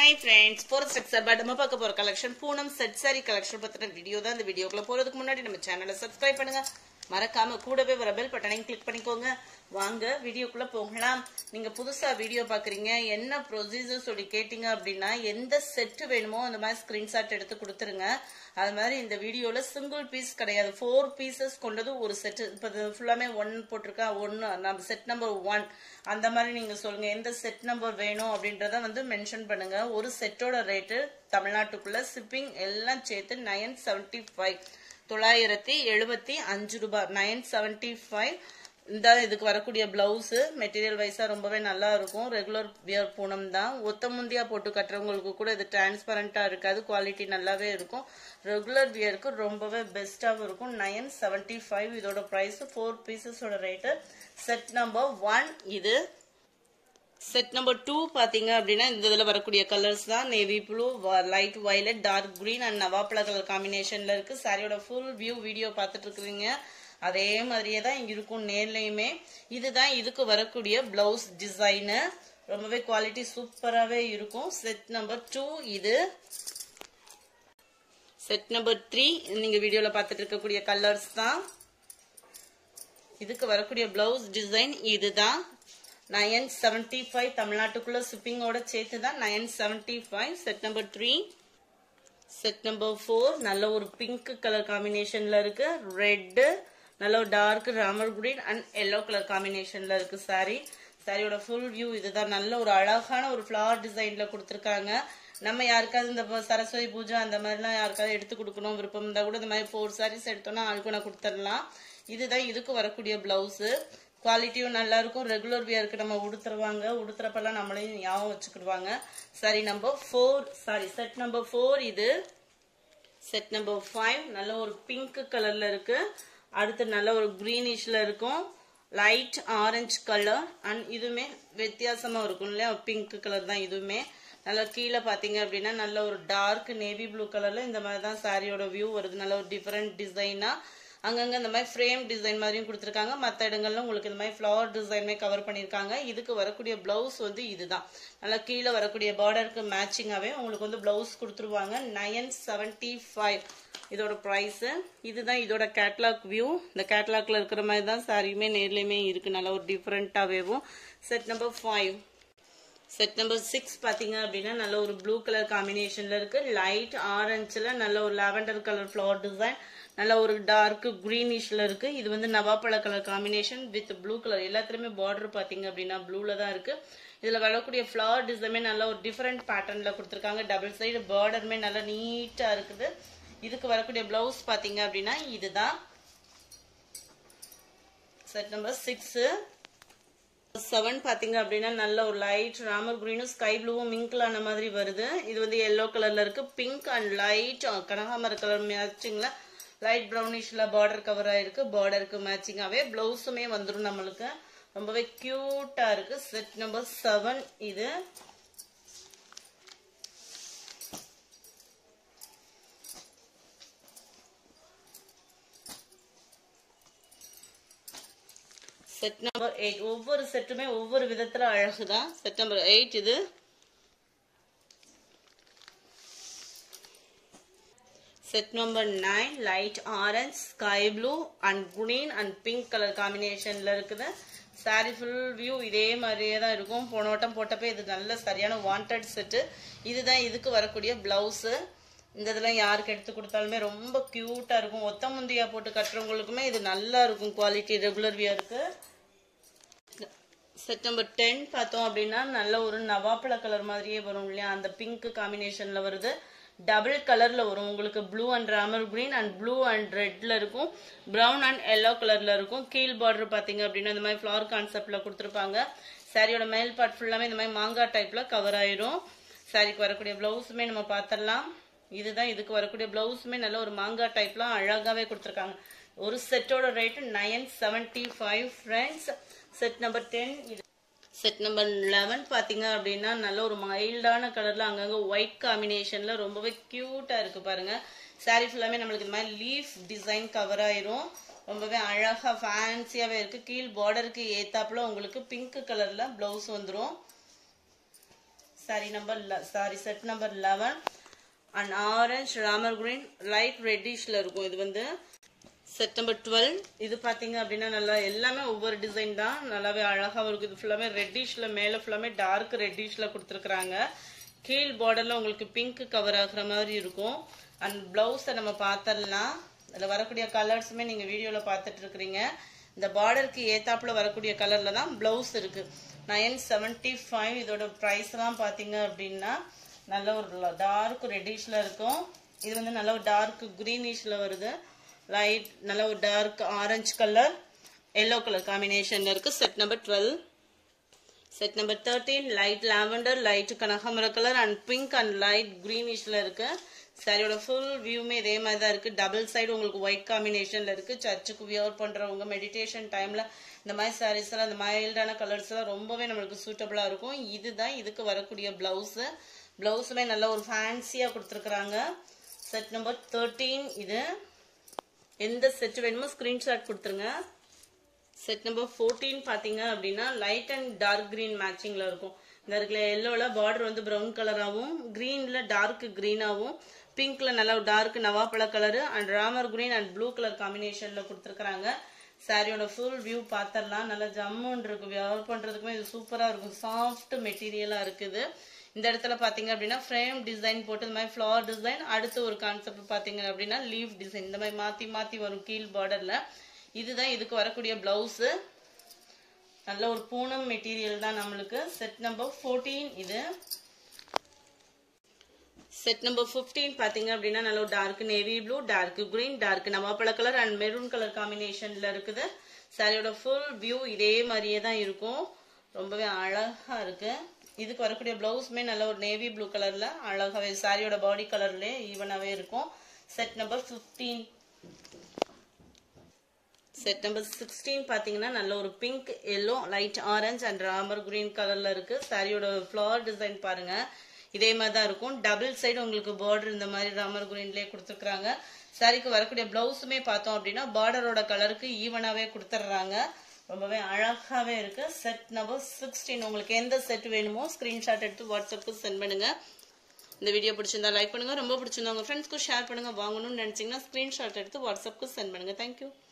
Hi friends, Forest Textile by நம்ம பார்க்க போற collection Poonam set saree collection பத்தின வீடியோ தான். இந்த வீடியோக்குள்ள போறதுக்கு முன்னாடி நம்ம சேனலை சப்ஸ்கிரைப் பண்ணுங்க, மறக்காம கூடவே வர பெல் பட்டனையும் கிளிக் பண்ணிக்கோங்க. வாங்க வீடியோக்குள்ள போகலாம். நீங்க புதுசா வீடியோ பாக்குறீங்க, என்ன ப்ரொசீஜர் சொல்லி கேட்டீங்க அப்படின்னா எந்த செட் வேணுமோ அந்த மாதிரி ஸ்கிரீன்ஷாட் எடுத்து கொடுத்துருங்க. அது மாதிரி இந்த வீடியோல சிங்கிள் பீஸ் கிடையாது, 4 பீசஸ் கொண்டது ஒரு செட். இப்போ ஃபுல்லாமே 1 போட்டிருக்கா, 1 நம்ம செட் நம்பர் 1 அந்த மாதிரி நீங்க சொல்லுங்க எந்த செட் நம்பர் வேணும் அப்படின்றத மென்ஷன் பண்ணுங்க. ஒரு செட்டோட ரேட்டு தமிழ்நாட்டுக்குள்ள ஷிப்பிங் எல்லாம் சேர்த்து 975 975 ரூபாய் 975. இந்த இதுக்கு வரக்கூடிய பிளவுஸ் மெட்டீரியல் வைஸா ரொம்பவே நல்லா இருக்கும். ரெகுலர் வியர் பூனம் தான். ஒத்த முந்தியா போட்டு கட்டுறவங்களுக்கு கூட இது டிரான்ஸ்பரண்டா இருக்காது, குவாலிட்டி நல்லாவே இருக்கும். ரெகுலர் வியருக்கு ரொம்பவே பெஸ்டாவும் இருக்கும். 975 இதோட பிரைஸ். 4 பீசஸோட ரேட்டு. செட் நம்பர் 1 இது. செட் நம்பர் 2 பாத்தீங்க அப்படின்னா இந்த இதுல வரக்கூடிய கலர்ஸ் தான் navy blue, light violet, dark green and நவாப்பழ கலர் காம்பினேஷன்ல இருக்கு. சாரியோட ஃபுல் வியூ வீடியோ பார்த்துட்டு இருக்கிறீங்க, அதே மாதிரியே தான் இருக்கும் நேர்லயுமே. இதுதான் இதுக்கு வரக்கூடிய பிளவுஸ் டிசைனு. ரொம்பவே குவாலிட்டி சூப்பராகவே இருக்கும். செட் நம்பர் 2 இது. செட் நம்பர் 3 நீங்க வீடியோல பார்த்துட்டு இருக்கக்கூடிய கலர்ஸ் தான். இதுக்கு வரக்கூடிய பிளவுஸ் டிசைன் இதுதான். 975 தமிழ்நாட்டுக்குள்ள ஷிப்பிங்கோட சேர்த்து தான் 975. Set number 3. செட் நம்பர் 4 நல்ல ஒரு பிங்க் கலர் காம்பினேஷன்ல இருக்கு. ரெட், நல்ல ஒரு டார்க் ராமர் கிரீன் அண்ட் எல்லோ கலர் காம்பினேஷன்ல இருக்கு சாரி. சாரியோட ஃபுல் வியூ இதுதான். நல்ல ஒரு அழகான ஒரு ஃபிளவர் டிசைன்ல கொடுத்துருக்காங்க. நம்ம யாருக்காவது இந்த சரஸ்வதி பூஜை அந்த மாதிரிலாம் யாருக்காவது எடுத்து கொடுக்கணும் விருப்பம் இருந்தா கூட இந்த மாதிரி 4 சாரீஸ் எடுத்தோம்னா ஆளுக்கு நான் கொடுத்துடலாம். இதுதான் இதுக்கு வரக்கூடிய பிளவுஸ். குவாலிட்டியும் நல்லா இருக்கும். ரெகுலர் வியருக்கு நம்ம உடுத்துறப்பெல்லாம் நம்மளையும் ஞாபகம் வச்சுக்கிடுவாங்க. Sari number 4 sari set number 4 இது. செட் நம்பர் 5 நல்ல ஒரு பிங்க் கலர்ல இருக்கு. அடுத்து நல்ல ஒரு கிரீனிஷ்ல இருக்கும். லைட் ஆரஞ்சு கலர் அண்ட் இதுவுமே வித்தியாசமா இருக்கும் இல்லையா, பிங்க் கலர் தான் இதுவுமே. நல்லா கீழே பாத்தீங்க அப்படின்னா நல்ல ஒரு டார்க் நேவி ப்ளூ கலர்ல இந்த மாதிரி தான் சாரியோட வியூ வருது. நல்ல ஒரு டிஃபரெண்ட் டிசைனா அங்கங்க இந்த மாதிரி ஃப்ரேம் டிசைன் மாதிரியும் கொடுத்துருக்காங்க. மற்ற இடங்கள்ல உங்களுக்கு இந்த மாதிரி ஃபிளவர் டிசைனுமே கவர் பண்ணிருக்காங்க. இதுக்கு வரக்கூடிய பிளவுஸ் இதுதான். நல்லா கீழே வரக்கூடிய பார்டருக்கு மேட்சிங்காவே உங்களுக்கு பிளவுஸ் கொடுத்துருவாங்க. 975 இதோட பிரைஸ். இதுதான் இதோட கேட்லாக் வியூ. இந்த கேட்லாக்ல இருக்கிற மாதிரி தான் சாரியுமே நேர்லயுமே இருக்கு, நல்ல ஒரு டிஃபரெண்டாவேவும். Set number 5. செட் நம்பர் 6 பாத்தீங்க அப்படின்னா நல்ல ஒரு ப்ளூ கலர் காம்பினேஷன்ல இருக்கு. லைட் ஆரஞ்சுல நல்ல ஒரு லாவெண்டர் கலர் ஃபிளவர் டிசைன், நல்ல ஒரு டார்க் கிரீனிஷ்ல இருக்கு. இது நவாப்பழ colour combination with blue colour. எல்லாத்துலயுமே பார்டர் பாத்தீங்க அப்படின்னா ப்ளூல தான் இருக்கு. இதுல வரக்கூடிய ஃபிளவர் டிசைனுமே நல்ல ஒரு டிஃபரெண்ட் பேட்டர்ன்ல கொடுத்துருக்காங்க. டபுள் சைடு பார்டருமே நல்லா நீட்டா இருக்குது. இதுக்கு வரக்கூடிய பிளவுஸ் பாத்தீங்க அப்படின்னா இதுதான். Set number 6. 7 பாத்தீங்க அப்படின்னா நல்ல ஒரு லைட் ராமர் கிரீனும் ஸ்கை ப்ளூவும் மிங்க்லான மாதிரி வருது. இது எல்லோ கலர்ல இருக்கு. பிங்க் அண்ட் லைட் கனகாமர கலர் மேட்சிங்ல லைட் ப்ரௌனிஷ்ல பார்டர் கவர் ஆயிருக்கு. பார்டருக்கு மேட்சிங்காவே பிளவுஸுமே வந்துடும் நம்மளுக்கு. ரொம்பவே கியூட்டா இருக்கு. செட் நம்பர் 7 இது. செட் நம்பர் 8 ஒவ்வொரு செட்டுமே ஒவ்வொரு விதத்துல அழகுதான். செட் நம்பர் 8 இது. Set number 9 light orange, sky blue and green and pink colour காம்பினேஷன்ல இருக்குது. சாரி ஃபுல் வியூ இதே மாதிரியே தான் இருக்கும். போன வட்டம் போட்டப்ப இது நல்ல சரியான வாண்டட் செட்டு. இதுதான் இதுக்கு வரக்கூடிய பிளவுஸ். இந்த இதெல்லாம் யாருக்கு எடுத்து கொடுத்தாலுமே ரொம்ப கியூட்டா இருக்கும். ஒத்த முந்தியா போட்டு கட்டுறவங்களுக்குமே இது நல்லா இருக்கும் குவாலிட்டி ரெகுலர் வியருக்கு. செட் நம்பர் 10 பார்த்தோம் அப்படின்னா நல்ல ஒரு நவாப்பழ கலர் மாதிரியே வரும் இல்லையா, அந்த பிங்க் காம்பினேஷன்ல வருது. டபுள் கலர்ல வரும் உங்களுக்கு. Blue and Ramar green and blue and ரெட்ல இருக்கும். பிரவுன் அண்ட் எல்லோ கலர்ல இருக்கும். கீழ் பார்டர் பாத்தீங்க அப்படின்னா இந்த மாதிரி ஃபிளவர் கான்செப்ட்ல கொடுத்துருப்பாங்க. சாரியோட மேல் பார்ட் ஃபுல்லாமே இந்த மாதிரி மாங்காய் டைப்ல கவர் ஆயிரும். சாரிக்கு வரக்கூடிய பிளவுஸுமே நம்ம பார்த்தரலாம். இதுதான் இதுக்கு வரக்கூடிய பிளவுஸுமே நல்ல ஒரு மாங்காய் டைப்ல அழகாவே கொடுத்துருக்காங்க. ஒரு செட்டோட rate 975 friends. Set number 10. Set number 11 பாத்தீங்க அப்படின்னா நல்ல ஒரு மைல்டான கலர்ல அங்கங்க ஒயிட் காம்பினேஷன்ல ரொம்பவே கியூட்டா இருக்கு பாருங்க. சாரி ஃபுல்லாமே நம்மளுக்கு இந்த மாதிரி லீஃப் டிசைன் கவர் ஆயிரும். ரொம்பவே அழகா ஃபேன்சியாவே இருக்கு. கீழ் பார்டருக்கு ஏத்தாப்புல உங்களுக்கு பிங்க் கலர்ல பிளவுஸ் வந்துடும். Set number 11 and orange Ramar green light ரெட்டிஷ்ல இருக்கும். இது வந்து செட் நம்பர் 12. இது பாத்தீங்க அப்படின்னா நல்லா எல்லாமே ஒவ்வொரு டிசைன் தான், நல்லாவே அழகா இருக்கும். இது ஃபுல்லாமே ரெட்டிஷ்ல, மேல ஃபுல்லாமே டார்க் ரெட்டிஷ்ல கொடுத்துருக்காங்க. கீழ் பார்டர்ல உங்களுக்கு பிங்க் கவர் ஆகுற மாதிரி இருக்கும். அண்ட் பிளவுஸை நம்ம பார்த்தரலாம். அதில் வரக்கூடிய கலர்ஸுமே நீங்க வீடியோல பார்த்துட்டு இருக்கிறீங்க. இந்த பார்டருக்கு ஏத்தாப்புல வரக்கூடிய கலர்ல தான் பிளவுஸ் இருக்கு. 975. இதோட பிரைஸ் எல்லாம் பாத்தீங்க அப்படின்னா நல்ல ஒரு டார்க் ரெட்டிஷ்ல இருக்கும். இது வந்து நல்ல ஒரு டார்க் கிரீனிஷ்ல வருது. லைட் நல்ல ஒரு dark orange colour, yellow colour காம்பினேஷன்ல இருக்கு. Set number 12. Set number 13 light lavender, light கனகாமர colour and pink and light கிரீனிஷ்ல இருக்கு. சாரியோட ஃபுல் வியூமே இதே மாதிரி தான் இருக்கு. டபுள் சைடு உங்களுக்கு ஒயிட் காம்பினேஷன்ல இருக்கு. சர்ச்சுக்கு வியர் பண்றவங்க மெடிடேஷன் டைம்ல இந்த மாதிரி சாரீஸ் எல்லாம், இந்த மைல்டான கலர்ஸ் எல்லாம் ரொம்பவே நம்மளுக்கு சூட்டபிளா இருக்கும். இதுதான் இதுக்கு வரக்கூடிய பிளவுஸ். பிளவுஸுமே நல்ல ஒரு ஃபேன்சியா கொடுத்துருக்காங்க. Set number 13. இது எந்த செட் வேணுமோ ஸ்கிரீன்ஷாட் கொடுத்துருங்க. செட் நம்பர் 14 பாத்தீங்க அப்படின்னா லைட் அண்ட் டார்க் கிரீன் மேட்சிங்ல இருக்கும். இந்த இருக்கிற எல்லோல பார்டர் வந்து பிரவுன் கலராகவும், கிரீன்ல டார்க் கிரீனாகவும், பிங்க்ல நல்ல டார்க் நவாப்பழ colour and Ramar green and blue colour காம்பினேஷன்ல கொடுத்துருக்காங்க. சாரியோட ஃபுல் வியூ பாத்திரலாம். நல்லா ஜம்முன்னு இருக்கு. வியர் பண்றதுக்குமே இது சூப்பரா இருக்கும். சாஃப்ட் மெட்டீரியலா இருக்குது. இந்த இடத்துல பாத்தீங்க அப்படின்னா ஃப்ரேம் டிசைன் போட்டு இந்த மாதிரி ஃபிளவர் டிசைன், அடுத்து ஒரு கான்செப்ட் பாத்தீங்க அப்படின்னா லீவ் டிசைன், இந்த மாதிரி மாத்தி மாத்தி வரும் கீழ் பார்டர்ல. இதுதான் இதுக்கு வரக்கூடிய பிளவுஸ். நல்ல ஒரு பூனம் மெட்டீரியல் தான் நம்மளுக்கு. Set number 14. இது செட் நம்பர் 15 பாத்தீங்க அப்படின்னா நல்ல ஒரு dark navy blue, dark green, dark நவாப்பழ கலர் அண்ட் மெரூன் கலர் காம்பினேஷன்ல இருக்குது. சாரியோட ஃபுல் வியூ இதே மாதிரியே தான் இருக்கும். ரொம்பவே அழகா இருக்கு. இதுக்கு வரக்கூடிய பிளவுஸ்மே நல்ல ஒரு நேவி ப்ளூ கலர்ல அழகாவே சாரியோட பாடி கலர்லயே ஈவனாவே இருக்கும். Set number 15. செட் நம்பர் 16 பாத்தீங்கன்னா நல்ல ஒரு pink, yellow, light orange and Ramar green கலர்ல இருக்கு. சாரியோட ஃபிளவர் டிசைன் பாருங்க இதே மாதிரி தான் இருக்கும். டபுள் சைடு உங்களுக்கு பார்டர் இந்த மாதிரி ராமர் கிரீன்லயே கொடுத்துருக்காங்க. சாரிக்கு வரக்கூடிய பிளவுஸுமே பார்த்தோம் அப்படின்னா பார்டரோட கலருக்கு ஈவனாவே கொடுத்துட்றாங்க. ரொம்பவே அழகாவே இருக்கு. Set number 16. உங்களுக்கு எந்த செட் வேணுமோ ஸ்கிரீன்ஷாட் எடுத்து வாட்ஸ்அப்புக்கு சென்ட் பண்ணுங்க. இந்த வீடியோ பிடிச்சிருந்தா லைக் பண்ணுங்க. ரொம்ப பிடிச்சிருந்தா உங்க ஃப்ரெண்ட்ஸ்க்கு ஷேர் பண்ணுங்க. வாங்கணும்னு நினைச்சீங்கன்னா ஸ்கிரீன்ஷாட் எடுத்து வாட்ஸ்அப்புக்கு சென்ட் பண்ணுங்க. தேங்க்யூ.